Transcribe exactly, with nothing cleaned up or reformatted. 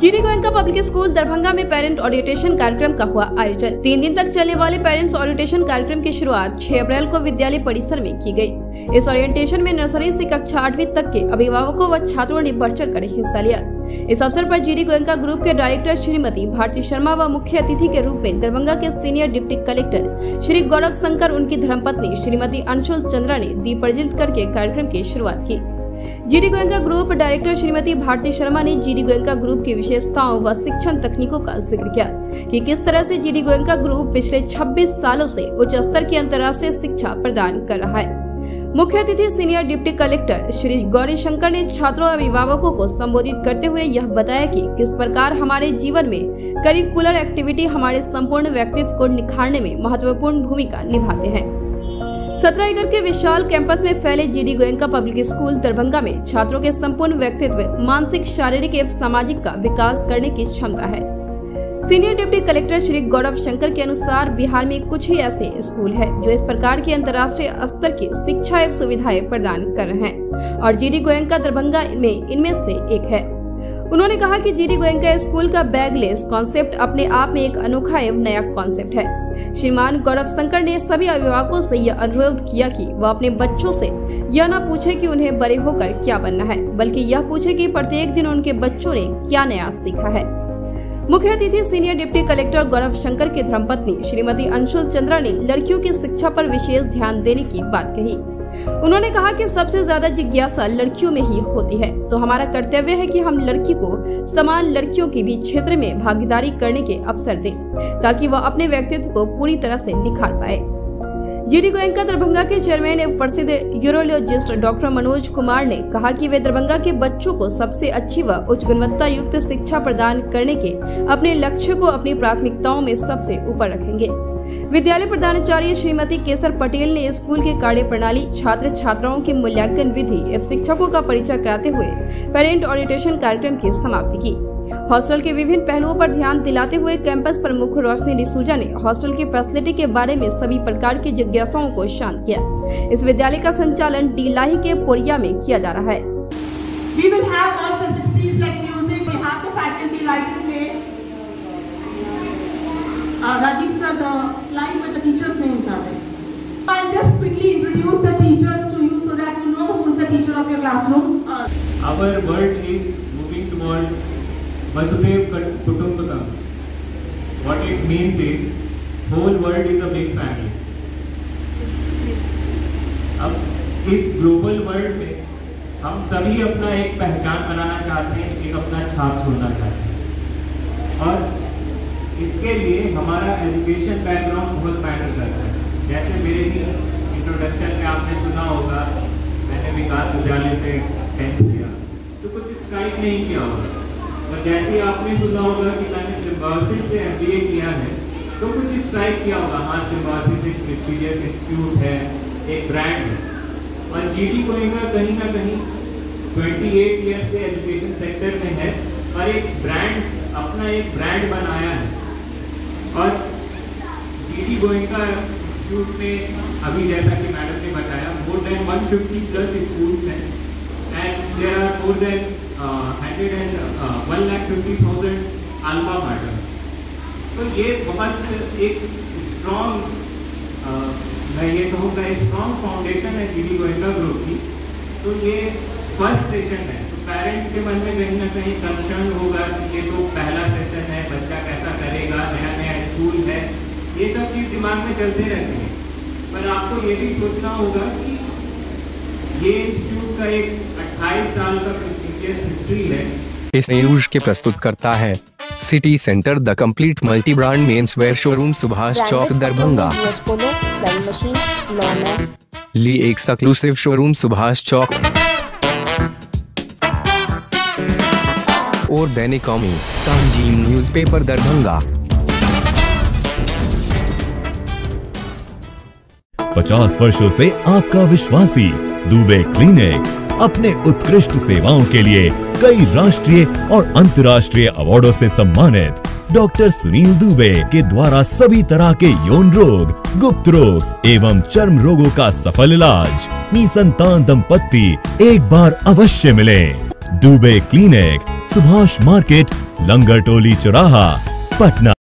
GD Goenka public school Darbhanga में parent orientation कार्यक्रम का हुआ आयोजन। तीन दिन तक चलने वाले पेरेंट्स ओरिएंटेशन कार्यक्रम की शुरुआत छह अप्रैल को विद्यालय परिसर में की गई। इस ओरिएंटेशन में नर्सरी से कक्षा आठवीं तक के अभिभावकों व छात्रों ने बढ़ चढ़ कर हिस्सा लिया। इस अवसर पर जीडी गोयनका ग्रुप के डायरेक्टर श्रीमती भारती शर्मा व मुख्य अतिथि के रूप में दरभंगा के senior deputy collector Shri Gaurav Shankar, उनकी धर्मपत्नी श्रीमती अंशुल चंद्रा ने दीप प्रज्वलित करके कार्यक्रम की शुरुआत की। GD Goenka group director Shrimati Bharti Sharma ने जीडी गोयनका ग्रुप की विशेषताओं व शिक्षण तकनीकों का जिक्र किया कि किस तरह से जीडी गोयनका ग्रुप पिछले छब्बीस सालों से उच्च स्तर की अंतर्राष्ट्रीय शिक्षा प्रदान कर रहा है। मुख्य अतिथि senior deputy collector Shri Gauri Shankar ने छात्रों और अभिभावकों को संबोधित करते हुए यह बताया कि किस प्रकार हमारे जीवन में करिकुलर एक्टिविटी हमारे संपूर्ण व्यक्तित्व को निखारने में महत्वपूर्ण भूमिका निभाते हैं। सत्रह एकड़ के विशाल कैंपस में फैले GD Goenka public school Darbhanga में छात्रों के संपूर्ण व्यक्तित्व, मानसिक, शारीरिक एवं सामाजिक का विकास करने की क्षमता है। Senior deputy collector Shri Gaurav Shankar के अनुसार बिहार में कुछ ही ऐसे स्कूल हैं जो इस प्रकार की अंतर्राष्ट्रीय स्तर की शिक्षा एवं सुविधाएं प्रदान कर रहे हैं और जीडी गोयनका दरभंगा में इनमें से एक है। उन्होंने कहा कि जीडी गोयनका स्कूल का बैगलेस कॉन्सेप्ट अपने आप में एक अनोखा एवं नया कॉन्सेप्ट है। श्रीमान गौरव शंकर ने सभी अभिभावकों से यह अनुरोध किया कि वह अपने बच्चों से यह न पूछे कि उन्हें बड़े होकर क्या बनना है, बल्कि यह पूछे कि प्रत्येक दिन उनके बच्चों ने क्या नया सीखा है। मुख्य अतिथि senior deputy collector Gaurav Shankar की धर्मपत्नी श्रीमती अंशुल चंद्रा ने लड़कियों की शिक्षा पर विशेष ध्यान देने की बात कही। उन्होंने कहा कि सबसे ज्यादा जिज्ञासा लड़कियों में ही होती है, तो हमारा कर्तव्य है कि हम लड़की को समान लड़कियों की भी क्षेत्र में भागीदारी करने के अवसर दें ताकि वह अपने व्यक्तित्व को पूरी तरह से निखार पाए। जीडी गोयनका दरभंगा के चेयरमैन एवं प्रसिद्ध यूरोलॉजिस्ट डॉक्टर मनोज कुमार ने कहा कि वे दरभंगा के बच्चों को सबसे अच्छी व उच्च गुणवत्ता युक्त शिक्षा प्रदान करने के अपने लक्ष्य को अपनी प्राथमिकताओं में सबसे ऊपर रखेंगे। विद्यालय प्रधानाचार्य श्रीमती केसर पटेल ने स्कूल की कार्य प्रणाली, छात्र छात्राओं के मूल्यांकन विधि एवं शिक्षकों का परिचय कराते हुए पेरेंट ओरिएंटेशन कार्यक्रम की समाप्ति की। हॉस्टल के विभिन्न पहलुओं पर ध्यान दिलाते हुए कैंपस प्रमुख रोशनी डिसूजा ने हॉस्टल की फैसिलिटी के बारे में सभी प्रकार की जिज्ञासाओं को शांत किया। इस विद्यालय का संचालन डी लाही के पोरिया में किया जा रहा है। We will have all facilities like music. We have the faculty right in place. Uh, Rajiv sir, the slide with the teachers' names are there. I'll just quickly introduce the teachers to you so that you know who is the teacher of your classroom. Uh, Our world is moving towards Vasudhaiv Kutumbakam. What it means is, whole world is a big family. अब इस global world में हम सभी अपना एक पहचान बनाना चाहते हैं, एक अपना छाप छोड़ना चाहते हैं और इसके लिए हमारा एजुकेशन बैकग्राउंड बहुत मैटर करता है। जैसे मेरे भी इंट्रोडक्शन में आपने सुना होगा, मैंने विकास विद्यालय से टेंथ किया, तो कुछ स्ट्राइक नहीं किया होगा। और जैसे आपने सुना होगा कि मैंने सिम्बायोसिस से एमबीए किया है, तो कुछ स्ट्राइक किया होगा, हाँ सिम्बायोसिस एक प्रेस्टीजियस इंस्टीट्यूट है, एक ब्रांड है। और जीडी गोयनका कहीं ना कहीं अट्ठाईस ईयर से एजुकेशन सेक्टर में है और एक ब्रांड, अपना एक ब्रांड बनाया है। और जीडी गोयनका इंस्टीट्यूट में अभी जैसा कि मैडम ने बताया, मोर देन एक सौ पचास प्लस स्कूल्स हैं and there are more than hundred and one lakh fifty thousand alma mater. तो ये बहुत एक स्ट्रॉन्ग, मैं ये कहूँगा स्ट्रॉन्ग फाउंडेशन है जीडी गोयनका ग्रुप की। तो ये फर्स्ट सेशन है, तो पेरेंट्स के मन में कहीं ना कहीं कंसर्न होगा कि ये तो पहला सेशन है, बच्चा कैसा करेगा, नया नया स्कूल है, ये सब चीज़ दिमाग में चलते रहती है। पर आपको ये भी सोचना होगा कि ये इंस्टीट्यूट का एक अट्ठाईस साल का प्रेस्टीजियस हिस्ट्री है। इस न्यूज के प्रस्तुत करता है city centre the complete multi brand menswear showroom, Subhash Chowk, Darbhanga. Lee exclusive showroom, Subhash Chowk और दैनिक कौमी तंजीम न्यूज़पेपर, दरभंगा। पचास वर्षों से आपका विश्वासी दुबे क्लिनिक अपने उत्कृष्ट सेवाओं के लिए कई राष्ट्रीय और अंतर्राष्ट्रीय अवार्डों से सम्मानित डॉक्टर सुनील दुबे के द्वारा सभी तरह के यौन रोग, गुप्त रोग एवं चर्म रोगों का सफल इलाज। निसंतान दंपत्ति एक बार अवश्य मिलें। दुबे क्लिनिक, सुभाष मार्केट, लंगर टोली चौराहा, पटना।